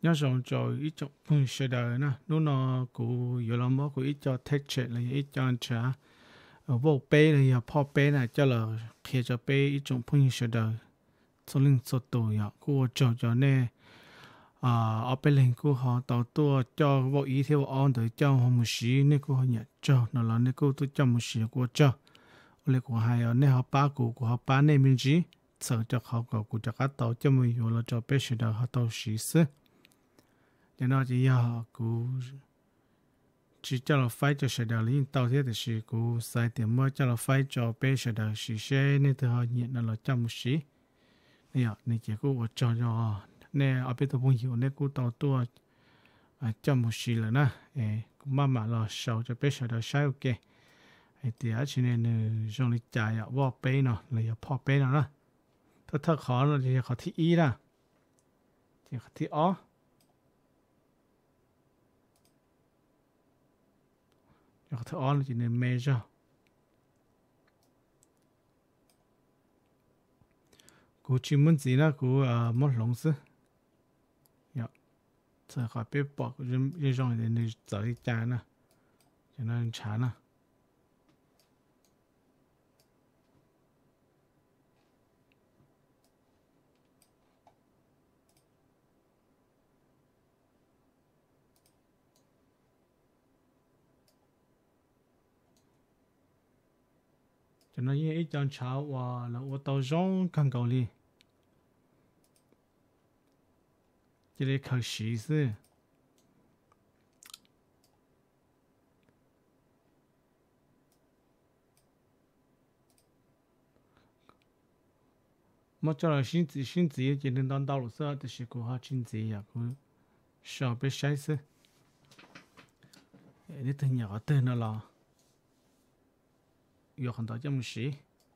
nhớ rằng cho ít cho phun sợi đời nè lúc nó cụ vừa làm mỏ cụ ít cho tech check là ít cho anh trả vô bé là giờพ่อ bé này cho là khi cho bé ít trong phun sợi đời số linh số tuổi à cụ cho nè ở bên lên cụ họ tạo tua cho vô ý theo on tới cho họ một xí nè cụ họ nhận cho nó là nè cụ tôi cho một xí cụ cho lấy cụ hai ở nè họ ba cụ họ ba nè mình chỉ sợ cho họ cụ cho cá tàu cho mình rồi là cho bé sợi đời họ tàu xí xứ cho nó chỉ giờ cụ chỉ cho là phải cho sợi đời liên tàu thế thì cụ sai tiền mới cho là phải cho bé sợi đời xí xe nên từ họ nhận nó là cho một xí này ạ này chỉ cụ cho nè ở bên tôi muốn hiểu nè cụ tàu tua cho một xí là nè cũng mà là sau cho bé sợi đời sai ok thì ở trên này trong lịch chạy ạ vô bé nó làพ่อ bé nó đó thật khó là thì khó thi ý là thì khó thi ó khó thi ó là chỉ nên measure cụ chỉ muốn gì là cụ muốn lồng sư dạ giờ khỏi biết bỏ cái trong này nên tới chạy nè cho nên chán nè cho nên ít chọn cháo và là ô tô rong càng cầu đi chỉ để khởi sĩ sư mà cho là xin chỉ chỉ nên đón đạo luật sư thì sẽ có họ xin chỉ à cũng sợ bị sai sư để từ nhỏ tên nó là有很多节目时，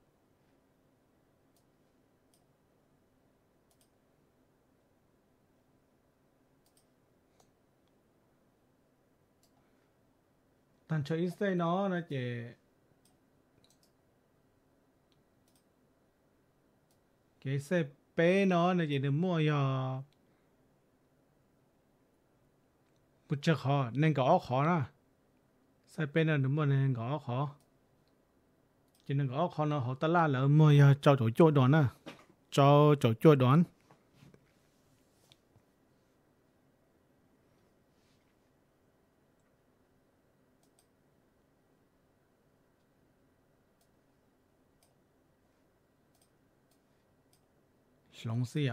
但这一岁呢，那cái xe bé nó là chỉ được mua giờ bút chắc khó nên có khó nè xe bé nó được mua nên có khó chỉ nên có khó nó họ ta la là mua giờ cho chỗ đón nè cho chỗ đón lông xì ạ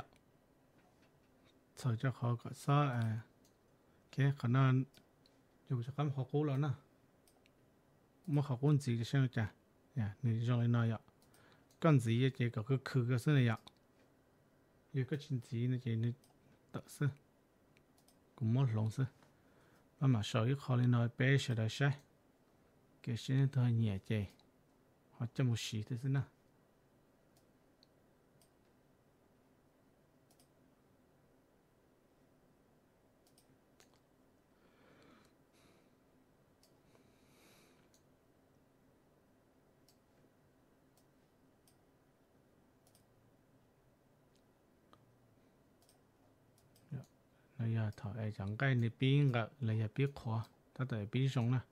sợ cho họ có sao cái khả năng dù cho cắm họ cố lớn nè mà họ cũng gì cho xem chả này trong này nói ạ con gì cái có cái khử cái này ạ yêu cái chuyện gì này chỉ này tự sự cũng mất lòng sự mà sợ cái khó lên nói bé sợ đại sai cái chuyện này thôi nhẹ chơi họ cho một xí thế nào là giờ thở chẳng cái này biến gặp là giờ biết khó ta tới biết sống nè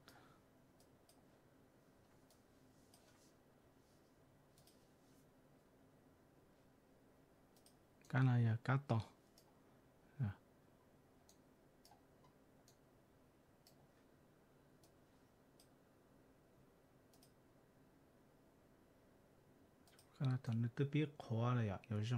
cái này là cá to cái này thằng nó tự biết khó là giờ hiểu không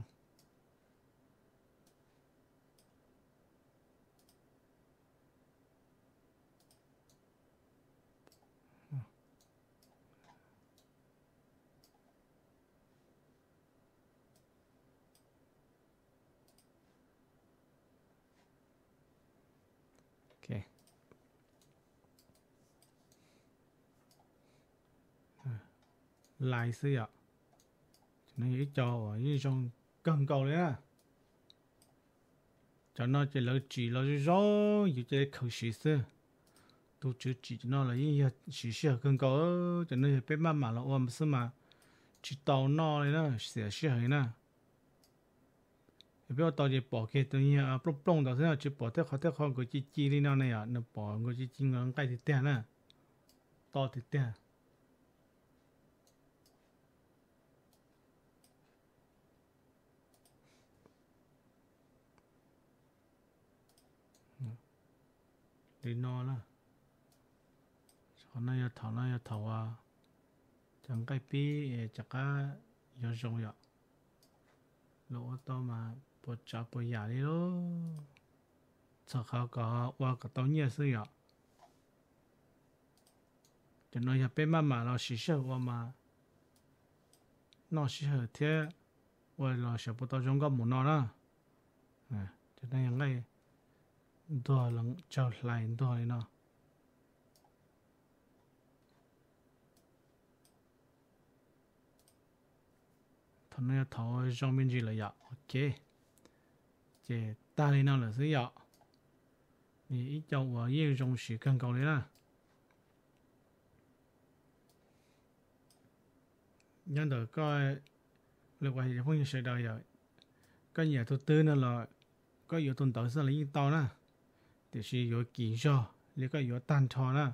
ok lại xí ạ nó nghĩ cho ở như trong cần cầu đấy à cho nó chỉ là chỉ là rõ như cái khẩu sĩ xí tôi chỉ nó là như sĩ sĩ cần cầu cho nó biết mà là ôm xí mà chỉ tàu nó này đó sĩ sĩ hay nè 比如到時bỏ cái tự nhiên à plong plong đó sẽ chỉ bỏ theo khó cái chi đi nào này à nó bỏ cái chi ngon cái thì tiền nè to thì tiền đi no là còn này thầu à chẳng cái pi chắc cả有重要lỗ to mà bỏ chả bỏ giả đi đó sợ khó có qua cái tao nhớ sự ya cho nó ya bên mà nó xí sợ qua mà nó xí sợ thế qua nó sợ bắt đầu trong cái món nó đó cho nên những cái đồ lằng trâu lại đồ này nó thằng này thầu trong bên gì là ya ok chế ta này nó là sự ya你一叫我业中时更高的啦，nhân đầu coi lực ngoài phong như sợi đầu giờ có nhiều thứ tư nữa là có nhiều tuần tới sẽ là những tàu nè thì sẽ có kỹ cho lại có nhiều tan thọ nè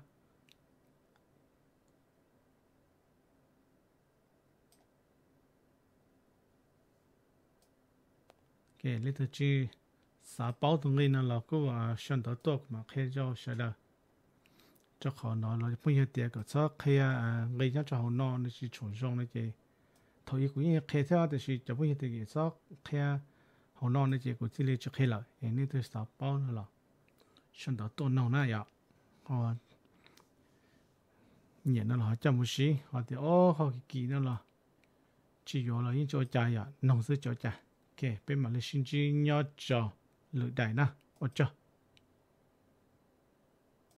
cái lấy thứ chi xã bảo tụng này là có sản phẩm tốt mà khi cho sợi đầu cho họ nói là phong như tiền có cho khi người ta cho họ nói nó chỉ chủ trong này chứ thôi cũng như khi theo thì chỉ cho phong như tiền cho khi họ nói nó chỉ có chỉ lấy cho khi là nên tôi xã bảo nó là sản phẩm tốt nào nè ya họ nhận nó là chăm một xí họ thì họ kỳ nó là chỉ có là những chỗ trái ya nông sự chỗ trái cái bên mà là sinh chi nhỏ cho lựa đại nè, ở chỗ